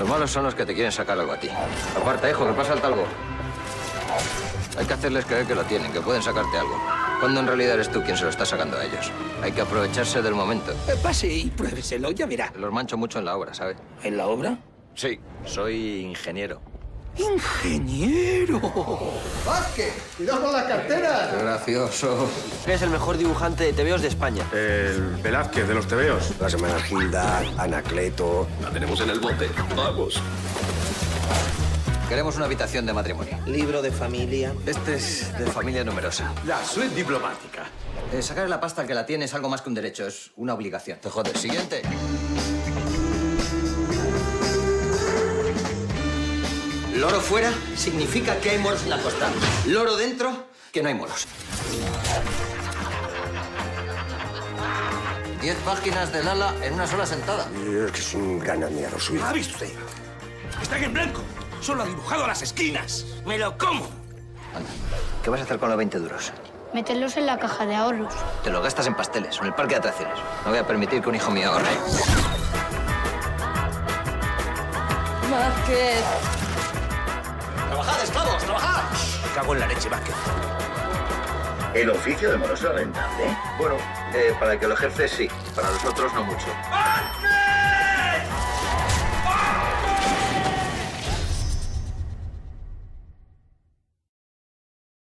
Los malos son los que te quieren sacar algo a ti. Aparta, hijo, que pasa el talgo. Hay que hacerles creer que lo tienen, que pueden sacarte algo. Cuando en realidad eres tú quien se lo está sacando a ellos. Hay que aprovecharse del momento. Pase y pruébeselo, ya verá. Los mancho mucho en la obra, ¿sabe? ¿En la obra? Sí, soy ingeniero. ¡Ingeniero! ¡Vázquez! ¡Cuidado con las carteras! Qué gracioso. Es el mejor dibujante de tebeos de España. El Velázquez de los tebeos. Las hermanas Gilda, Anacleto. La tenemos en el bote. Vamos. Queremos una habitación de matrimonio. Libro de familia. Este es de familia numerosa. La suite diplomática. Sacar la pasta al que la tiene es algo más que un derecho, es una obligación. Te jodes. Siguiente. Loro fuera significa que hay moros en la costa. Loro dentro, que no hay moros. 10 páginas de Lala en una sola sentada. Es que es un gran admirador suyo. ¿Ha visto usted? Están en blanco. Solo ha dibujado las esquinas. ¡Me lo como! Anda, ¿qué vas a hacer con los 20 duros? Meterlos en la caja de ahorros. Te los gastas en pasteles o en el parque de atracciones. No voy a permitir que un hijo mío ahorre. Vázquez. ¡Trabajad, esclavos, trabajad! Me cago en la leche, Vázquez. ¿El oficio de moroso es rentable? Bueno, para el que lo ejerce, sí. Para los otros, no mucho. ¡Vázquez!